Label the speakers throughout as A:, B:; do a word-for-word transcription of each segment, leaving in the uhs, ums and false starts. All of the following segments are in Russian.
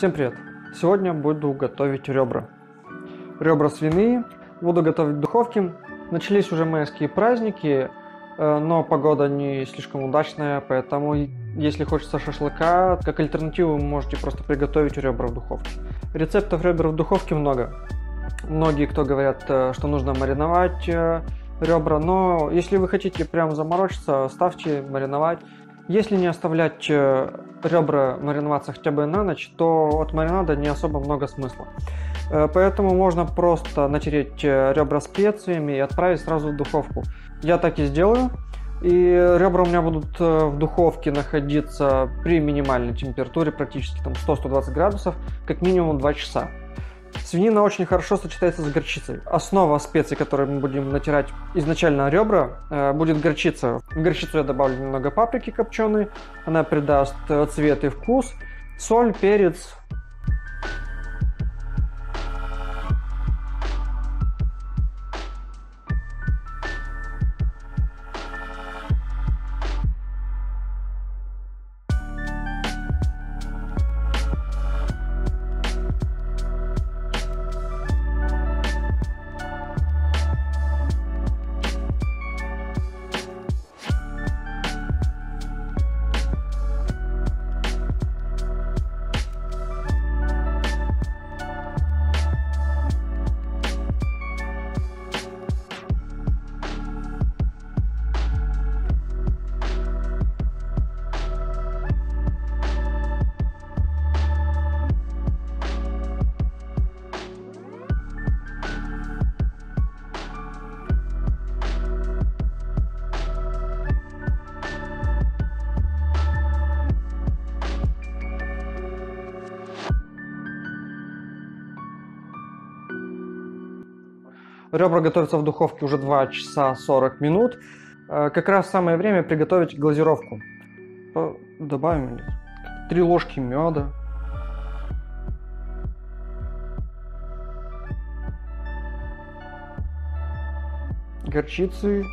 A: Всем привет! Сегодня буду готовить ребра. Ребра свиные. Буду готовить в духовке. Начались уже майские праздники, но погода не слишком удачная, поэтому если хочется шашлыка, как альтернативу вы можете просто приготовить ребра в духовке. Рецептов ребер в духовке много. Многие кто говорят, что нужно мариновать ребра, но если вы хотите прям заморочиться, ставьте мариновать. Если не оставлять ребра мариноваться хотя бы на ночь, то от маринада не особо много смысла. Поэтому можно просто натереть ребра специями и отправить сразу в духовку. Я так и сделаю. И ребра у меня будут в духовке находиться при минимальной температуре, практически там сто — сто двадцать градусов, как минимум два часа. Свинина очень хорошо сочетается с горчицей. Основа специй, которые мы будем натирать изначально ребра, будет горчица. В горчицу я добавлю немного паприки копченой. Она придаст цвет и вкус. Соль, перец. Ребра готовятся в духовке уже два часа сорок минут. Как раз самое время приготовить глазировку. Добавим три ложки меда. Горчицы.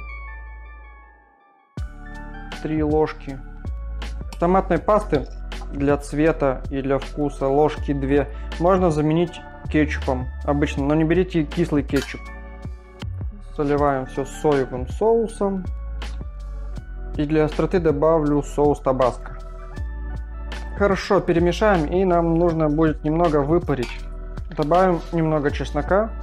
A: три ложки. Томатной пасты для цвета и для вкуса ложки две. Можно заменить кетчупом обычно, но не берите кислый кетчуп. Заливаем все соевым соусом. И для остроты добавлю соус табаско. Хорошо перемешаем, и нам нужно будет немного выпарить. Добавим немного чеснока.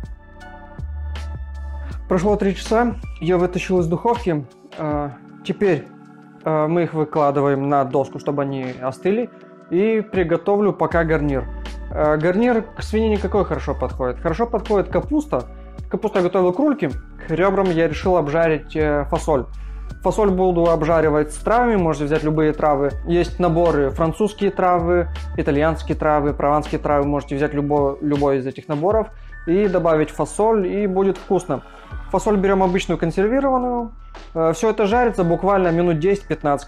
A: Прошло три часа, я вытащил из духовки. Теперь мы их выкладываем на доску, чтобы они остыли. И приготовлю пока гарнир. Гарнир к свинине какой хорошо подходит? Хорошо подходит капуста. Капусту я готовил к рульке, к ребрам я решил обжарить фасоль. Фасоль буду обжаривать с травами, можете взять любые травы. Есть наборы: французские травы, итальянские травы, прованские травы. Можете взять любой, любой из этих наборов и добавить фасоль, и будет вкусно. Фасоль берем обычную консервированную. Все это жарится буквально минут десять-пятнадцать.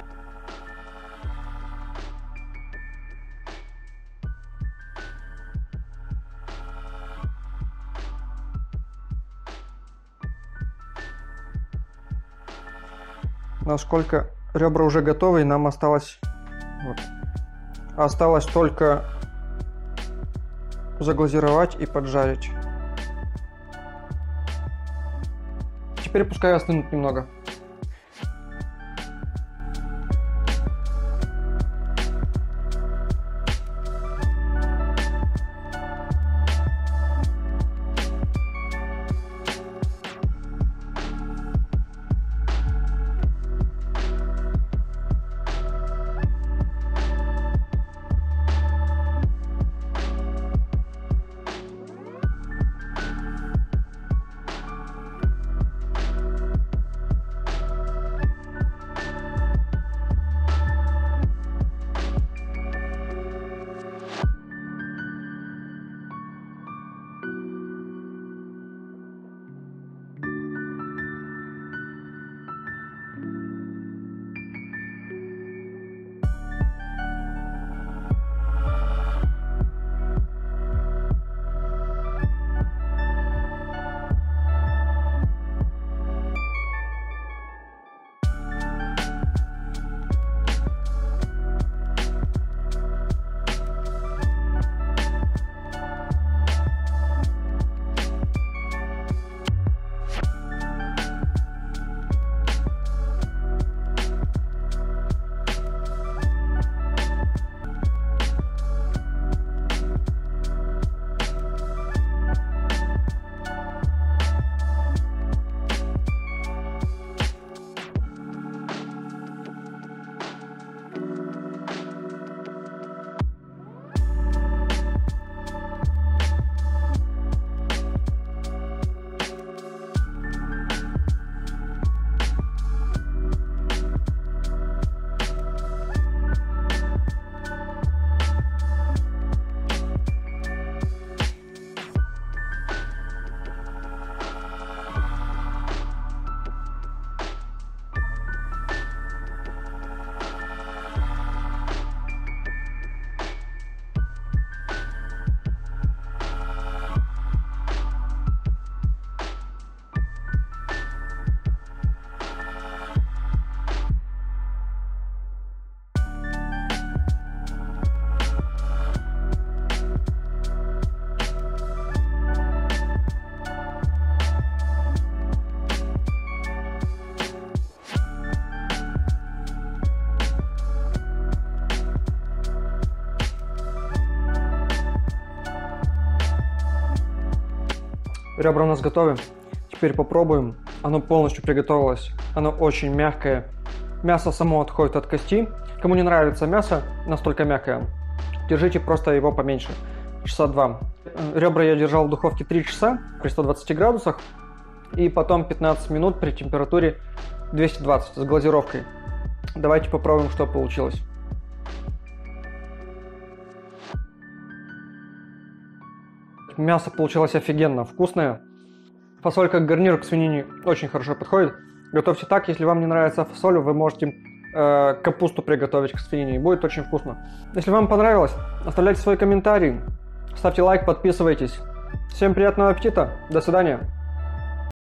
A: Насколько ребра уже готовы, и нам осталось вот, осталось только заглазировать и поджарить. Теперь пускай остынут немного. Ребра у нас готовы. Теперь попробуем. Оно полностью приготовилось. Оно очень мягкое. Мясо само отходит от кости. Кому не нравится мясо настолько мягкое, держите просто его поменьше. Часа два. Ребра я держал в духовке три часа при ста двадцати градусах. И потом пятнадцать минут при температуре двести двадцать с глазировкой. Давайте попробуем, что получилось. Мясо получилось офигенно вкусное. Фасоль как гарнир к свинине очень хорошо подходит. Готовьте так. Если вам не нравится фасоль, вы можете э, капусту приготовить к свинине. Будет очень вкусно. Если вам понравилось, оставляйте свои комментарии. Ставьте лайк, подписывайтесь. Всем приятного аппетита. До свидания.